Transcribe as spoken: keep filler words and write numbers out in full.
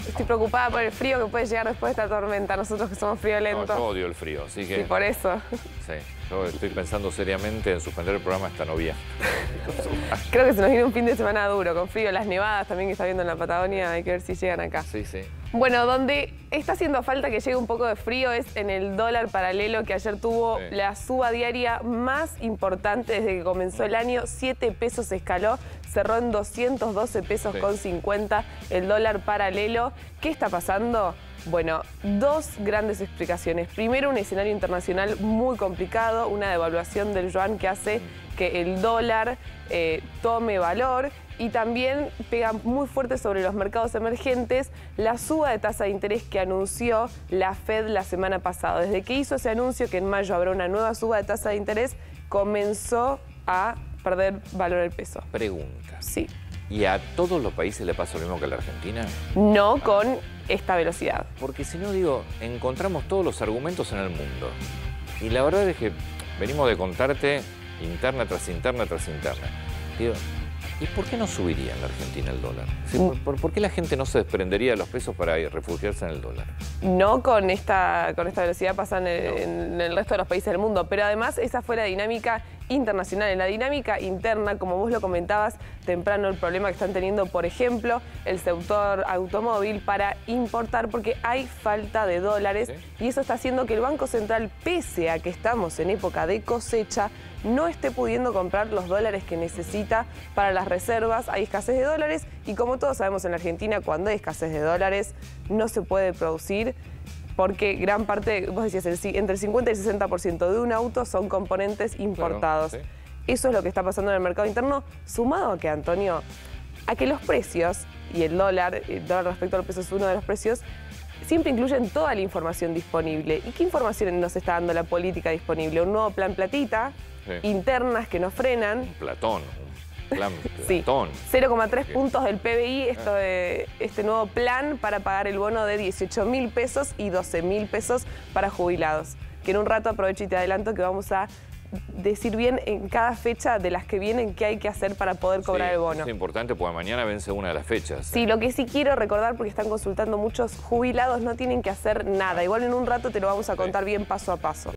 Estoy preocupada por el frío que puede llegar después de esta tormenta. Nosotros que somos friolentos. No, yo odio el frío, así que... Sí, por eso. Sí, yo estoy pensando seriamente en suspender el programa esta noviembre. Creo que se nos viene un fin de semana duro, con frío. Las nevadas también que está viendo en la Patagonia, hay que ver si llegan acá. Sí, sí. Bueno, donde está haciendo falta que llegue un poco de frío es en el dólar paralelo, que ayer tuvo Sí. la suba diaria más importante desde que comenzó el año. siete pesos escaló, cerró en doscientos doce pesos Sí. con cincuenta el dólar paralelo. ¿Qué está pasando? Bueno, dos grandes explicaciones. Primero, un escenario internacional muy complicado, una devaluación del yuan que hace que el dólar eh, tome valor. Y también pega muy fuerte sobre los mercados emergentes la suba de tasa de interés que anunció la Fed la semana pasada. Desde que hizo ese anuncio que en mayo habrá una nueva suba de tasa de interés, comenzó a perder valor el peso. Pregunta. Sí. ¿Y a todos los países le pasa lo mismo que a la Argentina? No con esta velocidad. Porque si no, digo, encontramos todos los argumentos en el mundo. Y la verdad es que venimos de contarte interna tras interna tras interna. Digo, ¿y por qué no subiría en la Argentina el dólar? Sí, ¿por, por, por qué la gente no se desprendería de los pesos para ir, refugiarse en el dólar? No con esta, con esta velocidad pasa en el, No. en el resto de los países del mundo, pero además esa fue la dinámica internacional. En la dinámica interna, como vos lo comentabas temprano, el problema que están teniendo, por ejemplo, el sector automóvil para importar, porque hay falta de dólares. ¿Sí? Y eso está haciendo que el Banco Central, pese a que estamos en época de cosecha, no esté pudiendo comprar los dólares que necesita para las reservas. Hay escasez de dólares y, como todos sabemos en la Argentina, cuando hay escasez de dólares no se puede producir, porque gran parte, vos decías, el, entre el cincuenta y el sesenta por ciento de un auto son componentes importados. Claro, sí. Eso es lo que está pasando en el mercado interno, sumado a que, Antonio, a que los precios, y el dólar, el dólar respecto al peso es uno de los precios, siempre incluyen toda la información disponible. ¿Y qué información nos está dando la política disponible? Un nuevo plan platita, sí. internas que nos frenan. Un platón, un plan sí. platón. cero coma tres puntos del P B I, esto de, este nuevo plan para pagar el bono de dieciocho mil pesos y doce mil pesos para jubilados. Que en un rato aprovecho y te adelanto que vamos a decir bien en cada fecha de las que vienen qué hay que hacer para poder cobrar sí, el bono. Es importante porque mañana vence una de las fechas. Sí, ¿eh? Lo que sí quiero recordar, porque están consultando muchos jubilados, no tienen que hacer nada. Igual en un rato te lo vamos a contar sí. bien paso a paso.